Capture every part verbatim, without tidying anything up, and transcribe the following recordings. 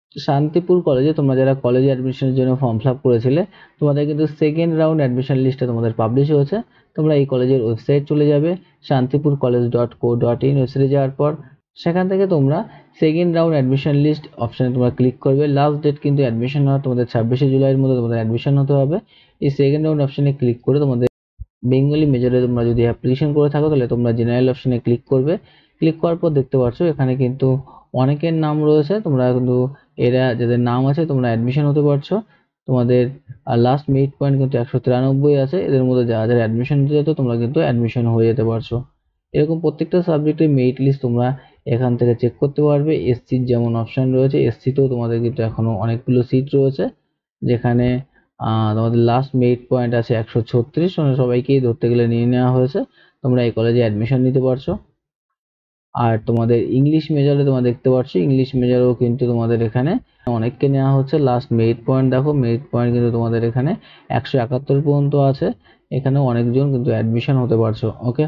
শান্তিপুর কলেজে তোমরা যারা কলেজে অ্যাডমিশনের জন্য ফর্ম ফিল আপ করেছিলে তোমাদের কিন্তু সেকেন্ড রাউন্ড অ্যাডমিশন লিস্টটা তোমাদের পাবলিশ হয়েছে। তোমরা এই কলেজের ওয়েবসাইট চলে যাবে Santipur college dot co dot in. ওয়েবসাইটে যাওয়ার পর সেখান থেকে তোমরা সেকেন্ড রাউন্ড অ্যাডমিশন লিস্ট অপশানে তোমরা ক্লিক করবে। লাস্ট ডেট কিন্তু অ্যাডমিশন হওয়া তোমাদের ছাব্বিশে জুলাইয়ের মধ্যে তোমাদের অ্যাডমিশন হতে হবে। এই সেকেন্ড রাউন্ড অপশানে ক্লিক করে তোমাদের বেঙ্গলি মেজরে তোমরা যদি অ্যাপ্লিকেশন করে থাকো তাহলে তোমরা জেনারেল অপশানে ক্লিক করবে। ক্লিক করার পর দেখতে পাচ্ছ এখানে কিন্তু অনেকের নাম রয়েছে। তোমরা কিন্তু এরা যাদের নাম আছে তোমরা অ্যাডমিশন হতে পারছো। তোমাদের লাস্ট মেরিট পয়েন্ট কিন্তু একশো তিরানব্বই আছে। এদের মধ্যে যারা যারা অ্যাডমিশন হতে যেত তোমরা কিন্তু অ্যাডমিশন হয়ে যেতে পারছো। এরকম প্রত্যেকটা সাবজেক্টের মেরিট লিস্ট তোমরা এখান থেকে চেক করতে পারবে। এসসির যেমন অপশান রয়েছে, এসসিতেও তোমাদের কিন্তু এখনো অনেকগুলো সিট রয়েছে যেখানে তোমাদের লাস্ট মেরিট পয়েন্ট আছে একশো ছত্রিশ। সবাইকেই ধরতে গেলে নিয়ে নেওয়া হয়েছে। তোমরা এই কলেজে অ্যাডমিশন নিতে পারছো। আর তোমাদের ইংলিশ মেজরে তোমরা দেখতে পাচ্ছ ইংলিশ মেজরেও কিন্তু তোমাদের এখানে অনেককে নেওয়া হচ্ছে। লাস্ট মেরিট পয়েন্ট দেখো, মেরিট পয়েন্ট কিন্তু তোমাদের এখানে একশো একাত্তর পর্যন্ত আছে। এখানেও অনেকজন কিন্তু অ্যাডমিশন হতে পারছো। ওকে,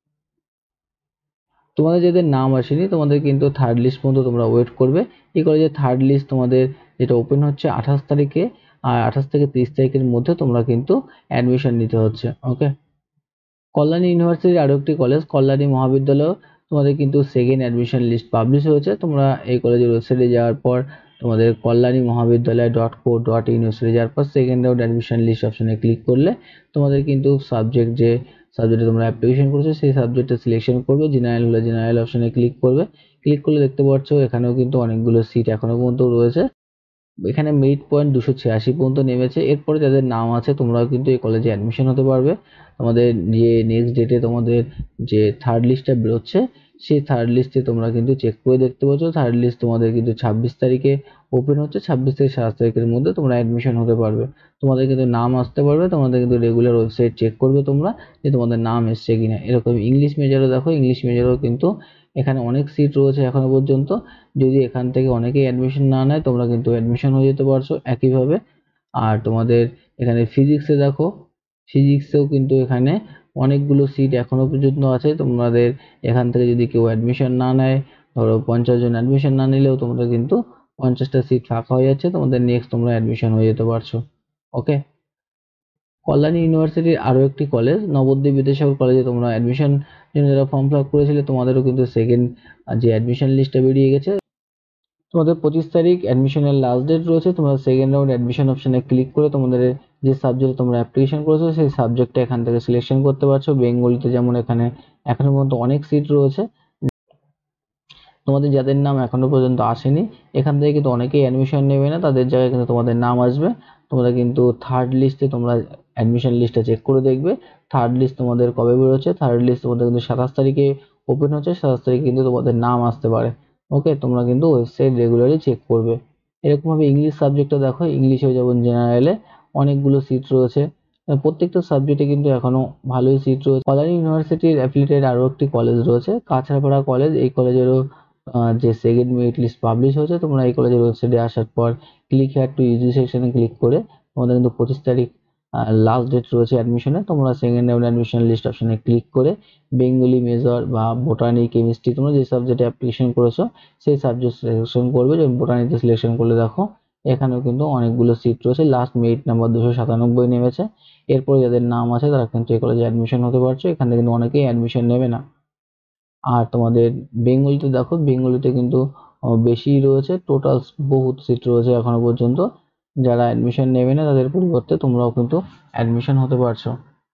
তোমাদের যাদের নাম আসেনি তোমাদের কিন্তু থার্ড লিস্ট পর্যন্ত তোমরা ওয়েট করবে। এই কলেজের থার্ড লিস্ট তোমাদের যেটা ওপেন হচ্ছে আঠাশ তারিখে, আর আঠাশ থেকে তিরিশ তারিখের মধ্যে তোমরা কিন্তু অ্যাডমিশন নিতে হচ্ছে। ওকে, কল্যাণী ইউনিভার্সিটির আরও একটি কলেজ কল্যাণী মহাবিদ্যালয় তোমাদের কিন্তু সেকেন্ড অ্যাডমিশন লিস্ট পাবলিশ হয়েছে। তোমরা এই কলেজের ওয়েবসাইটে যাওয়ার পর তোমাদের কল্যাণী মহাবিদ্যালয় ডট কো ডট ইন ওয়েবসাইটে যাওয়ার পর সেকেন্ড রাউন্ড অ্যাডমিশন লিস্ট অপশানে ক্লিক করলে তোমাদের কিন্তু সাবজেক্ট যে সাবজেক্টে তোমরা অ্যাপ্লিকেশন করেছো সেই সাবজেক্টে সিলেকশন করবে। জেনারেল হলে জেনারেল অপশানে ক্লিক করবে। ক্লিক করলে দেখতে পাচ্ছ এখানেও কিন্তু অনেকগুলো সিট এখনো পর্যন্ত রয়েছে। এখানে মেরিট পয়েন্ট দুশো ছিয়াশি পর্যন্ত নেমেছে। এরপরে যাদের নাম আছে তোমরাও কিন্তু এই কলেজে অ্যাডমিশন হতে পারবে। তোমাদের যে নেক্সট ডেটে তোমাদের যে থার্ড লিস্টটা বেরোচ্ছে সেই থার্ড লিস্টে তোমরা কিন্তু চেক করে দেখতে পাচ্ছ থার্ড লিস্ট তোমাদের কিন্তু ছাব্বিশ তারিখে ওপেন হচ্ছে। ছাব্বিশ থেকে সাতাশ তারিখের মধ্যে তোমরা অ্যাডমিশন হতে পারবে। তোমাদের কিন্তু নাম আসতে পারবে। তোমাদের কিন্তু রেগুলার ওয়েবসাইট চেক করবে তোমরা যে তোমাদের নাম এসছে কিনা। এরকম ইংলিশ মেজরও দেখো, ইংলিশ মেজরও কিন্তু এখানে অনেক সিট রয়েছে এখনো পর্যন্ত। যদি এখান থেকে অনেকেই অ্যাডমিশন না নেয় তোমরা কিন্তু অ্যাডমিশন হয়ে যেতে পারছো একইভাবে। আর তোমাদের এখানে ফিজিক্সে দেখো, ফিজিক্সেও কিন্তু এখানে অনেকগুলো সিট এখনো পর্যন্ত আছে। তোমাদের এখান থেকে যদি কেউ অ্যাডমিশন না নেয়, ধরো পঞ্চাশ জন অ্যাডমিশন না নিলেও তোমরা কিন্তু পঞ্চাশটা সিট ফাঁকা হয়ে যাচ্ছে। তোমাদের নেক্সট তোমরা অ্যাডমিশন হয়ে যেতে পারছো। ওকে, কল্যাণী ইউনিভার্সিটির আরও একটি কলেজ নবদ্বীপ বিদ্যাসাগর কলেজে তোমরা অ্যাডমিশন জন্য যারা ফর্ম ফিল আপ করেছিলে তোমাদেরও কিন্তু সেকেন্ড যে অ্যাডমিশন লিস্টটা বেরিয়ে গেছে। তোমাদের পঁচিশ তারিখ অ্যাডমিশনের লাস্ট ডেট রয়েছে। তোমরা সেকেন্ড রাউন্ড অ্যাডমিশন অপশানে ক্লিক করে তোমাদের যে সাবজেক্টে তোমরা অ্যাপ্লিকেশন করেছো সেই সাবজেক্টটা এখান থেকে সিলেকশন করতে পারছো। বেঙ্গলিতে যেমন এখানে এখনো পর্যন্ত অনেক সিট রয়েছে। তোমাদের যাদের নাম এখনো পর্যন্ত আসেনি এখান থেকে কিন্তু অনেকেই অ্যাডমিশন নেবে না, তাদের জায়গায় কিন্তু তোমাদের নাম আসবে। তোমরা কিন্তু থার্ড লিস্টে তোমরা অ্যাডমিশন লিস্টটা চেক করে দেখবে থার্ড লিস্ট তোমাদের কবে বেরোচ্ছে। থার্ড লিস্ট তোমাদের কিন্তু সাতাশ তারিখে ওপেন হচ্ছে। সাতাশ তারিখে কিন্তু তোমাদের নাম আসতে পারে। ওকে, তোমরা কিন্তু ওয়েবসাইট রেগুলারলি চেক করবে। এরকমভাবে ইংলিশ সাবজেক্টটা দেখো, ইংলিশেও যেমন জেনারেলে অনেকগুলো সিট রয়েছে। প্রত্যেকটা সাবজেক্টে কিন্তু এখনো ভালোই সিট রয়েছে। কল্যাণী ইউনিভার্সিটির অ্যাফিলিয়েটেড আরও একটি কলেজ রয়েছে কাছড়াপাড়া কলেজ। এই কলেজেরও যে সেকেন্ড মেরিট লিস্ট পাবলিশ হয়েছে। তোমরা এই কলেজের ওয়েবসাইটে আসার পর ক্লিক হেয়ার টু ইউজি সেকশনে ক্লিক করে তোমাদের কিন্তু পঁচিশ তারিখ লাস্ট ডেট রয়েছে অ্যাডমিশনে। তোমরা সেকেন্ড রাউন্ড অ্যাডমিশন লিস্ট অপশানে ক্লিক করে বেঙ্গলি মেজর বা বোটানি কেমিস্ট্রি তোমরা যে সাবজেক্টে অ্যাপ্লিকেশন করেছো সেই সাবজেক্ট সিলেকশন করবে। যেমন বোটানিতে সিলেকশন করলে দেখো এখানেও কিন্তু অনেকগুলো সিট রয়েছে। লাস্ট মেরিট নাম্বার দুশো সাতানব্বই নেমেছে। এরপরে যাদের নাম আছে তারা কিন্তু এই কলেজে অ্যাডমিশন হতে পারছো। এখানে কিন্তু অনেকেই অ্যাডমিশন নেবে না। আর তোমাদের বেঙ্গলিতে দেখো, বেঙ্গলিতে কিন্তু বেশি রয়েছে, টোটাল বহুত সিট রয়েছে এখনো পর্যন্ত। যারা অ্যাডমিশন নেবে না তাদের পরিবর্তে তোমরাও কিন্তু অ্যাডমিশন হতে পারছো।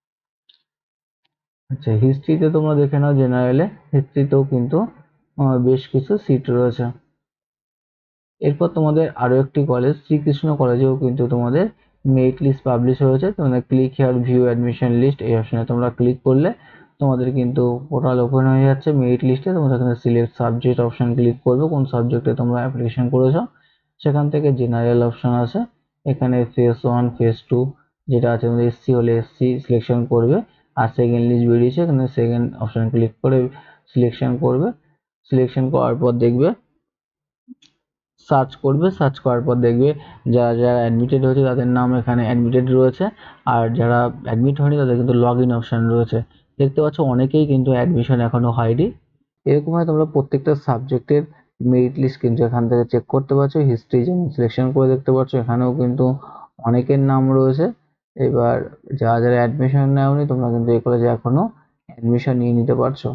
আচ্ছা, হিস্ট্রিতে তোমরা দেখে নাও, জেনারেলে হিস্ট্রিতেও কিন্তু বেশ কিছু সিট রয়েছে। এরপর তোমাদের আরও একটি কলেজ শ্রীকৃষ্ণ কলেজেও কিন্তু তোমাদের মেরিট লিস্ট পাবলিশ হয়েছে। তোমাদের click here view admission list এই অপশনে তোমরা ক্লিক করলে তোমাদের কিন্তু পোর্টাল ওপেন হয়ে যাচ্ছে মেরিট লিস্টে। তোমরা এখানে সিলেক্ট সাবজেক্ট অপশন ক্লিক করবে, কোন সাবজেক্টে তোমরা অ্যাপ্লিকেশন করেছো। সেখান থেকে জেনারেল অপশন আছে, এখানে ফেস ওয়ান ফেস টু যেটা আছে তোমাদের এসসি হলে এসসি সিলেকশন করবে। আর সেকেন্ড লিস্ট বেরিয়েছে, এখানে সেকেন্ড অপশন ক্লিক করে সিলেকশন করবে। সিলেকশন করার পর দেখবে সার্চ করবে, সার্চ করার পর দেখবে যারা যারা অ্যাডমিটেড হয়েছে তাদের নাম এখানে অ্যাডমিটেড রয়েছে। আর যারা অ্যাডমিট হয়নি তাদের কিন্তু লগ ইন অপশান রয়েছে। দেখতে পাচ্ছ অনেকেই কিন্তু অ্যাডমিশন এখনও হয়নি। এরকমভাবে তোমরা প্রত্যেকটা সাবজেক্টের মেরিট লিস্ট কিন্তু এখান থেকে চেক করতে পারছো, হিস্ট্রি যেমন সিলেকশন করে দেখতে পাচ্ছ, এখানেও কিন্তু অনেকের নাম রয়েছে। এবার যারা যারা অ্যাডমিশন নেওনি তোমরা কিন্তু এই কলেজে এখনো অ্যাডমিশন নিয়ে নিতে পারছো।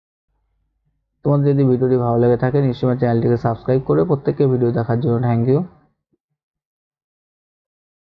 তোমাদের যদি ভিডিওটি ভালো লেগে থাকে নিশ্চয়ই আমার চ্যানেলটিকে সাবস্ক্রাইব করে প্রত্যেককে ভিডিও দেখার জন্য থ্যাংক ইউ।